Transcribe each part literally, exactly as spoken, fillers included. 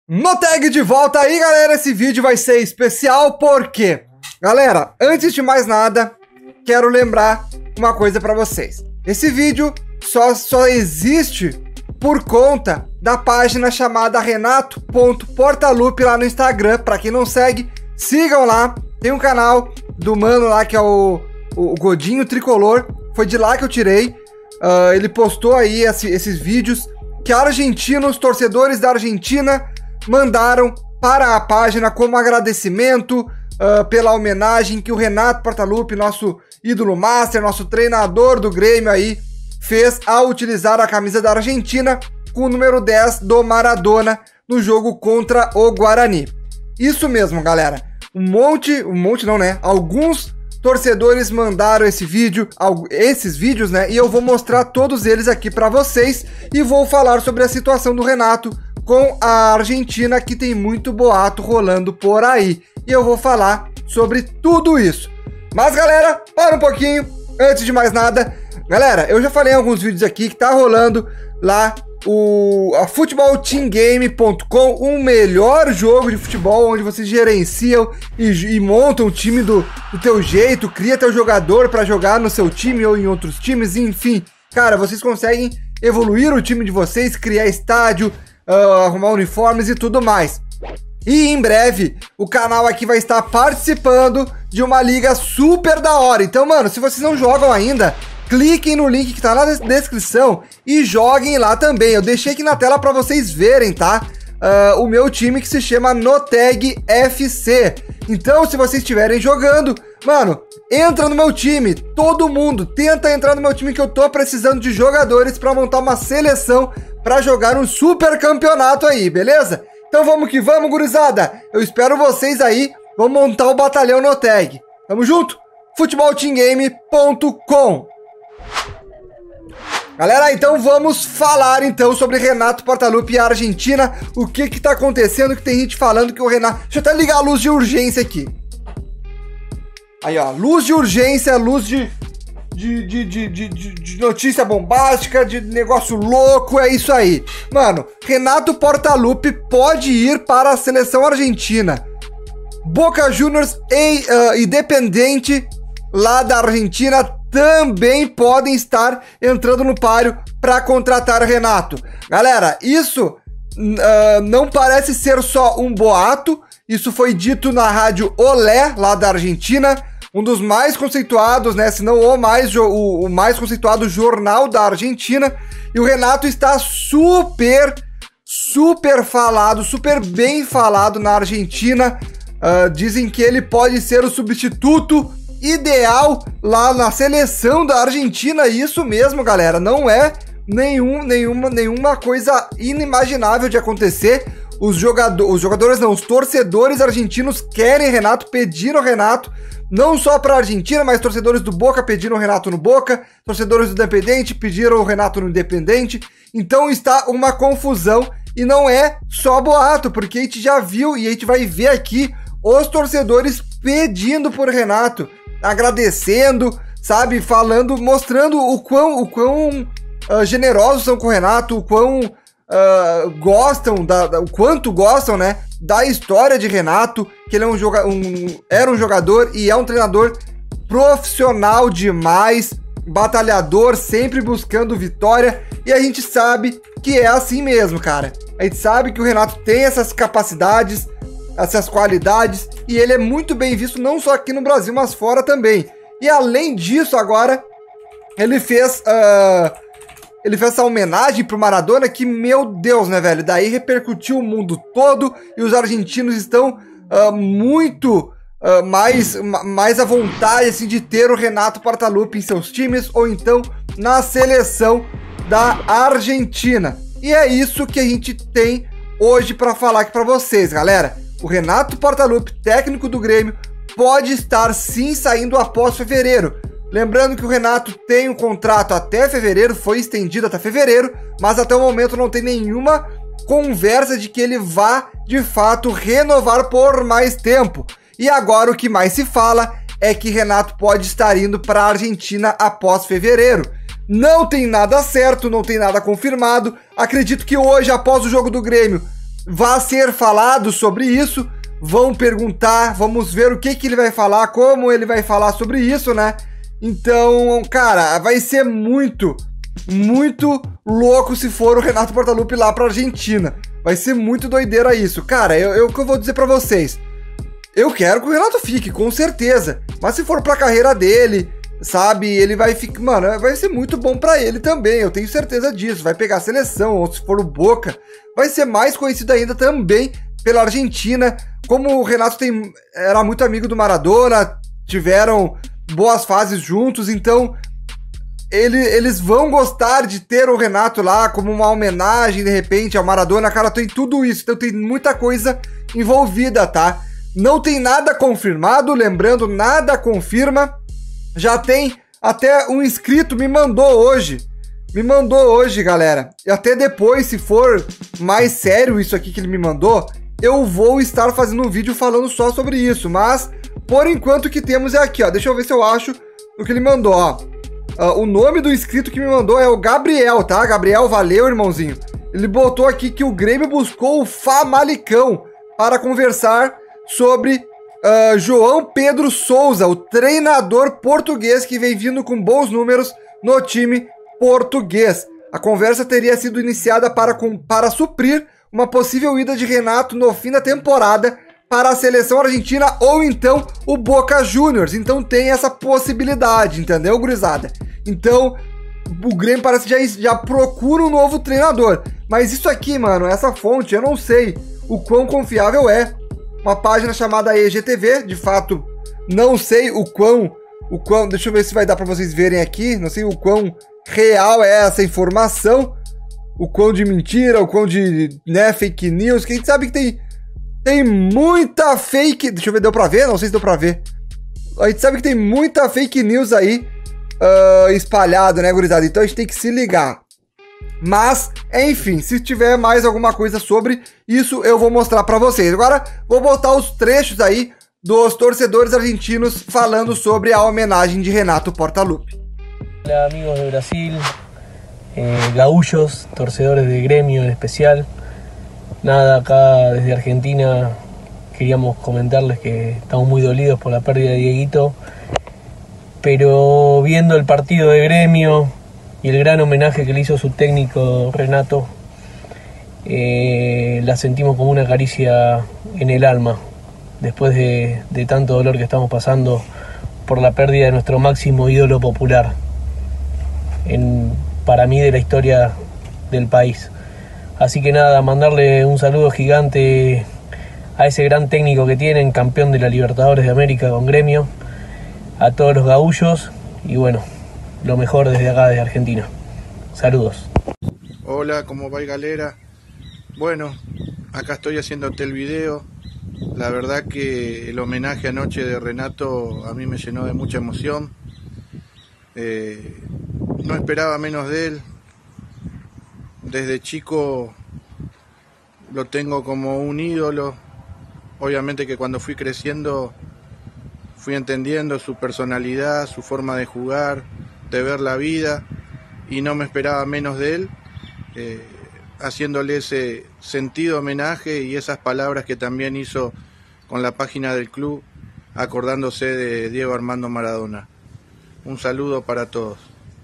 Noteg de volta aí, galera. Esse vídeo vai ser especial porque, galera, antes de mais nada, quero lembrar uma coisa pra vocês. Esse vídeo só, só existe por conta da página chamada renato ponto portaluppi lá no Instagram. Pra quem não segue, sigam lá. Tem um canal do mano lá que é o, o Godinho Tricolor. Foi de lá que eu tirei. Uh, ele postou aí esse, esses vídeos que argentinos, torcedores da Argentina, mandaram para a página como agradecimento uh, pela homenagem que o Renato Portaluppi, nosso ídolo master, nosso treinador do Grêmio aí, fez ao utilizar a camisa da Argentina com o número dez do Maradona no jogo contra o Guarani. Isso mesmo, galera. Um monte, um monte não, né? Alguns torcedores mandaram esse vídeo, esses vídeos, né? E eu vou mostrar todos eles aqui para vocês e vou falar sobre a situação do Renato com a Argentina, que tem muito boato rolando por aí. E eu vou falar sobre tudo isso. Mas, galera, para um pouquinho, antes de mais nada. Galera, eu já falei em alguns vídeos aqui que tá rolando lá o a futebol team game ponto com, o melhor jogo de futebol, onde vocês gerenciam e, e montam o time do, do teu jeito, cria teu jogador para jogar no seu time ou em outros times, enfim. Cara, vocês conseguem evoluir o time de vocês, criar estádio, Uh, arrumar uniformes e tudo mais. E em breve o canal aqui vai estar participando de uma liga super da hora. Então, mano, se vocês não jogam ainda, cliquem no link que tá na descrição e joguem lá também. Eu deixei aqui na tela para vocês verem, tá? Uh, o meu time, que se chama Noteg F C. Então, se vocês estiverem jogando, mano, entra no meu time. Todo mundo tenta entrar no meu time, que eu tô precisando de jogadores para montar uma seleção para jogar um super campeonato aí, beleza? Então vamos que vamos, gurizada. Eu espero vocês aí. Vamos montar o batalhão Noteg. Tamo junto? futebol team game ponto com. Galera, então vamos falar então sobre Renato Portaluppi e a Argentina. O que que tá acontecendo, que tem gente falando que o Renato... Deixa eu até ligar a luz de urgência aqui. Aí, ó, luz de urgência, luz de... De, de, de, de, de notícia bombástica, de negócio louco, é isso aí. Mano, Renato Portaluppi pode ir para a seleção argentina. Boca Juniors e uh, Independiente, lá da Argentina, também podem estar entrando no páreo para contratar o Renato. Galera, isso uh, não parece ser só um boato. Isso foi dito na rádio Olé, lá da Argentina. Um dos mais conceituados, né, se não o mais, o, o mais conceituado jornal da Argentina. E o Renato está super, super falado, super bem falado na Argentina. Uh, dizem que ele pode ser o substituto ideal lá na seleção da Argentina. Isso mesmo, galera, não é nenhum, nenhuma, nenhuma coisa inimaginável de acontecer. Os, jogador, os jogadores, não, os torcedores argentinos querem Renato, pediram Renato. Não só para a Argentina, mas torcedores do Boca pediram o Renato no Boca, torcedores do Independente pediram o Renato no Independente. Então está uma confusão e não é só boato, porque a gente já viu e a gente vai ver aqui os torcedores pedindo por Renato, agradecendo, sabe, falando, mostrando o quão, o quão uh, generosos são com o Renato, o quão uh, gostam, da, da, o quanto gostam, né, da história de Renato, que ele é um joga um, era um jogador e é um treinador profissional demais, batalhador, sempre buscando vitória, e a gente sabe que é assim mesmo, cara. A gente sabe que o Renato tem essas capacidades, essas qualidades, e ele é muito bem visto não só aqui no Brasil, mas fora também. E além disso, agora, ele fez... Uh, Ele fez essa homenagem pro Maradona que, meu Deus, né, velho? Daí repercutiu o mundo todo e os argentinos estão uh, muito uh, mais, mais à vontade, assim, de ter o Renato Portaluppi em seus times ou então na seleção da Argentina. E é isso que a gente tem hoje para falar aqui para vocês, galera. O Renato Portaluppi, técnico do Grêmio, pode estar sim saindo após fevereiro. Lembrando que o Renato tem um contrato até fevereiro, foi estendido até fevereiro, mas até o momento não tem nenhuma conversa de que ele vá, de fato, renovar por mais tempo. E agora o que mais se fala é que Renato pode estar indo para a Argentina após fevereiro. Não tem nada certo, não tem nada confirmado. Acredito que hoje, após o jogo do Grêmio, vai ser falado sobre isso. Vão perguntar, vamos ver o que, que ele vai falar, como ele vai falar sobre isso, né? Então, cara, vai ser muito, muito louco se for o Renato Portaluppi lá pra Argentina. Vai ser muito doideira isso. Cara, eu, eu, o que eu vou dizer pra vocês? Eu quero que o Renato fique, com certeza. Mas se for pra carreira dele, sabe, ele vai ficar... Mano, vai ser muito bom pra ele também, eu tenho certeza disso. Vai pegar a seleção, ou se for o Boca, vai ser mais conhecido ainda também pela Argentina. Como o Renato tem, era muito amigo do Maradona, tiveram boas fases juntos, então ele, eles vão gostar de ter o Renato lá como uma homenagem, de repente, ao Maradona. Cara, tem tudo isso, então tem muita coisa envolvida, tá? Não tem nada confirmado, lembrando, nada confirma. Já tem até um inscrito me mandou hoje, me mandou hoje, galera. E até depois, se for mais sério isso aqui que ele me mandou, eu vou estar fazendo um vídeo falando só sobre isso, mas por enquanto o que temos é aqui, ó. Deixa eu ver se eu acho o que ele mandou, ó. Uh, o nome do inscrito que me mandou é o Gabriel, tá? Gabriel, valeu, irmãozinho. Ele botou aqui que o Grêmio buscou o Famalicão para conversar sobre uh, João Pedro Souza, o treinador português que vem vindo com bons números no time português. A conversa teria sido iniciada para, com, para suprir uma possível ida de Renato no fim da temporada para a seleção argentina ou então o Boca Juniors. Então tem essa possibilidade, entendeu, gurizada? Então o Grêmio parece que já, já procura um novo treinador. Mas isso aqui, mano, essa fonte, eu não sei o quão confiável é. Uma página chamada E G T V, de fato, não sei o quão, o quão... Deixa eu ver se vai dar para vocês verem aqui. Não sei o quão real é essa informação. O quão de mentira, o quão de, né, fake news, que a gente sabe que tem, tem muita fake... Deixa eu ver, deu pra ver? Não sei se deu pra ver. A gente sabe que tem muita fake news aí uh, espalhada, né, gurizada? Então a gente tem que se ligar. Mas, enfim, se tiver mais alguma coisa sobre isso, eu vou mostrar pra vocês. Agora, vou botar os trechos aí dos torcedores argentinos falando sobre a homenagem de Renato Portaluppi. Hola amigos de Brasil. Eh, gaullos, torcedores de Gremio en especial. Nada, acá desde Argentina queríamos comentarles que estamos muy dolidos por la pérdida de Dieguito, pero viendo el partido de Gremio y el gran homenaje que le hizo su técnico Renato, eh, la sentimos como una caricia en el alma, después de, de tanto dolor que estamos pasando por la pérdida de nuestro máximo ídolo popular. En, para mí de la historia del país. Así que nada, mandarle un saludo gigante a ese gran técnico que tienen, campeón de la Libertadores de América con Gremio, a todos los gaullos y bueno, lo mejor desde acá, desde Argentina. Saludos. Hola, ¿cómo va, galera? Bueno, acá estoy haciéndote el video. La verdad que el homenaje anoche de Renato a mí me llenó de mucha emoción. Eh, no esperaba menos de él. Desde chico lo tengo como un ídolo. Obviamente que cuando fui creciendo fui entendiendo su personalidad, su forma de jugar, de ver la vida, y no me esperaba menos de él, eh, haciéndole ese sentido homenaje y esas palabras que también hizo con la página del club, acordándose de Diego Armando Maradona. Un saludo para todos.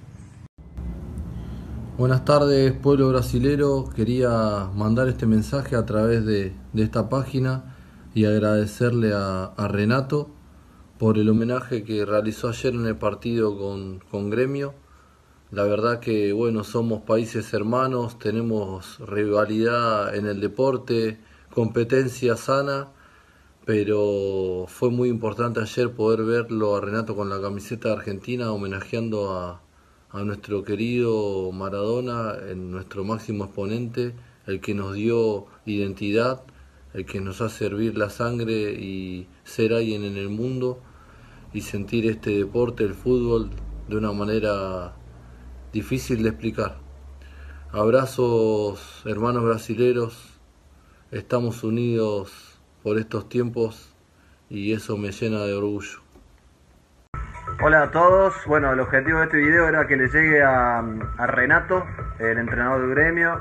Buenas tardes, pueblo brasilero. Quería mandar este mensaje a través de, de esta página y agradecerle a, a Renato por el homenaje que realizó ayer en el partido con, con Gremio. La verdad que, bueno, somos países hermanos, tenemos rivalidad en el deporte, competencia sana, pero fue muy importante ayer poder verlo a Renato con la camiseta de Argentina homenajeando a, a nuestro querido Maradona, en nuestro máximo exponente, el que nos dio identidad, el que nos hace hervir la sangre y ser alguien en el mundo y sentir este deporte, el fútbol, de una manera difícil de explicar. Abrazos, hermanos brasileros, estamos unidos por estos tiempos y eso me llena de orgullo. Hola a todos, bueno, el objetivo de este video era que le llegue a, a Renato, el entrenador del Gremio,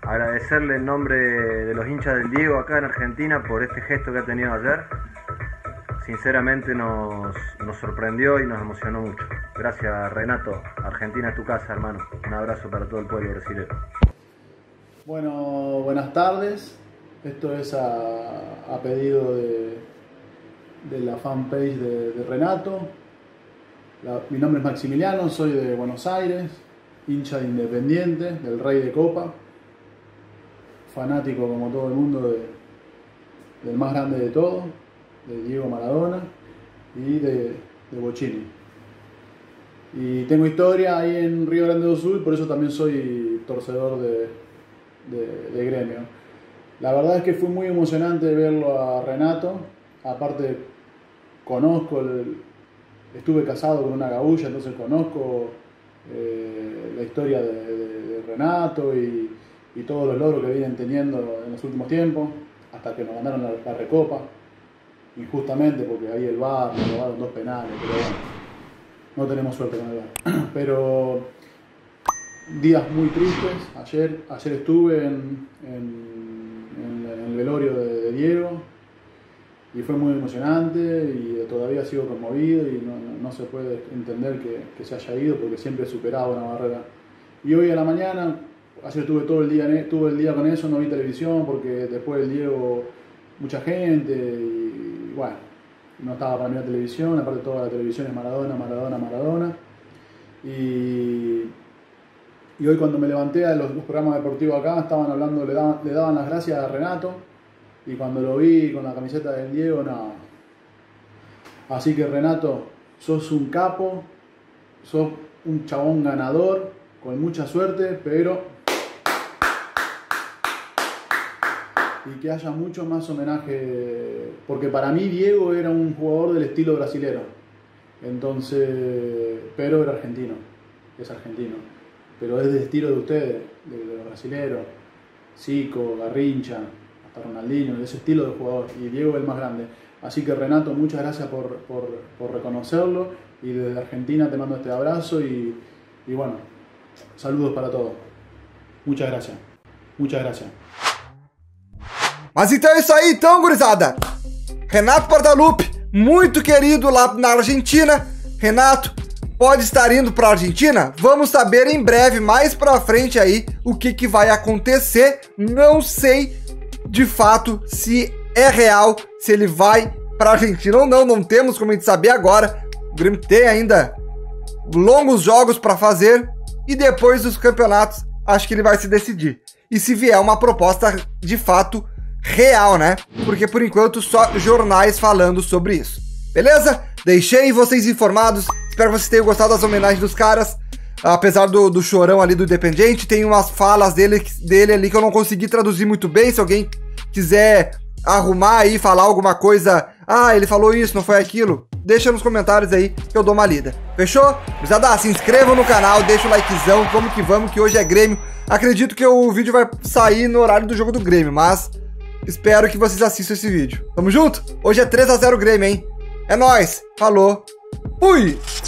agradecerle en nombre de los hinchas del Diego acá en Argentina por este gesto que ha tenido ayer. Sinceramente nos, nos sorprendió y nos emocionó mucho. Gracias, Renato. Argentina es tu casa, hermano. Un abrazo para todo el pueblo brasileño. Bueno, buenas tardes. Esto es a, a pedido de, de la fanpage de, de Renato. La, mi nombre es Maximiliano, soy de Buenos Aires, hincha de Independiente, del Rey de Copa, fanático como todo el mundo de, del más grande de todos, de Diego Maradona y de, de Bochini. Y tengo historia ahí en Río Grande do Sul, por eso también soy torcedor de, de, de Gremio. La verdad es que fue muy emocionante verlo a Renato, aparte conozco, el, estuve casado con una gaúcha, entonces conozco eh, la historia de, de, de Renato y, y todos los logros que vienen teniendo en los últimos tiempos, hasta que nos ganaron la, la Recopa, injustamente porque ahí el V A R, nos robaron dos penales, pero bueno, no tenemos suerte con el V A R. Pero días muy tristes, ayer, ayer estuve en, en, en, en el velorio de, de Diego y fue muy emocionante y todavía sigo conmovido y no, no, no se puede entender que, que se haya ido porque siempre he superado una barrera. Y hoy a la mañana, ayer estuve todo el día, tuve el día con eso, no vi televisión porque después del Diego mucha gente y bueno, no estaba para mirar televisión, aparte toda la televisión es Maradona, Maradona, Maradona. Y, y hoy cuando me levanté a los, los programas deportivos acá, estaban hablando, le daban, le daban las gracias a Renato y cuando lo vi con la camiseta del Diego, nada. Así que Renato, sos un capo, sos un chabón ganador, con mucha suerte, pero y que haya mucho más homenaje, porque para mí Diego era un jugador del estilo brasilero, entonces, pero era argentino, es argentino, pero es del estilo de ustedes, de, de los brasileros, Zico, Garrincha, hasta Ronaldinho, de ese estilo de jugador, y Diego es el más grande. Así que Renato, muchas gracias por, por, por reconocerlo, y desde Argentina te mando este abrazo, y, y bueno, saludos para todos. Muchas gracias, muchas gracias. Mas então é isso aí, então, gurizada. Renato Portaluppi, muito querido lá na Argentina. Renato, pode estar indo para a Argentina? Vamos saber em breve, mais para frente aí, o que, que vai acontecer. Não sei, de fato, se é real, se ele vai para a Argentina ou não. Não temos como a gente saber agora. O Grêmio tem ainda longos jogos para fazer. E depois dos campeonatos, acho que ele vai se decidir. E se vier uma proposta, de fato, real, né? Porque por enquanto só jornais falando sobre isso. Beleza? Deixei vocês informados. Espero que vocês tenham gostado das homenagens dos caras. Apesar do, do chorão ali do Independiente, tem umas falas dele, dele ali que eu não consegui traduzir muito bem. Se alguém quiser arrumar aí, falar alguma coisa, ah, ele falou isso, não foi aquilo, deixa nos comentários aí que eu dou uma lida. Fechou? Gurizada, se inscrevam no canal, deixa o likezão, vamos que vamos, que hoje é Grêmio. Acredito que o vídeo vai sair no horário do jogo do Grêmio, mas espero que vocês assistam esse vídeo. Tamo junto? Hoje é três a zero Grêmio, hein? É nóis! Falou! Fui!